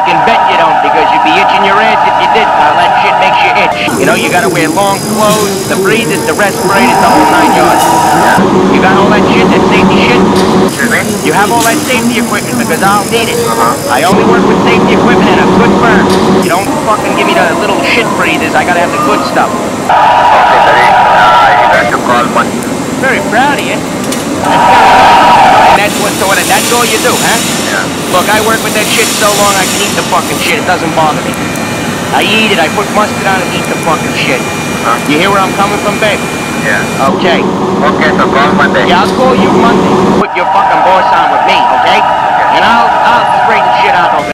can bet you don't, because you'd be itching your ass if you did, pal. That shit makes you itch. You know, you gotta wear long clothes, the breathers, the respirators, the whole 9 yards. You got all that shit, that safety shit? Excuse me? You have all that safety equipment, because I'll need it. I only work with safety equipment and a good firm. You don't fucking give me the little shit breathers, I gotta have the good stuff. Okay, buddy. You got your call Monday. Very proud of you. That's very nice. And that's all you do, huh? Yeah. Look, I work with that shit so long I can eat the fucking shit. It doesn't bother me. I eat it, I put mustard on and eat the fucking shit. You hear where I'm coming from, babe? Yeah. Okay. Okay, so call Monday. Yeah, I'll call you Monday. Put your fucking boss on with me, okay? And I'll straighten shit out over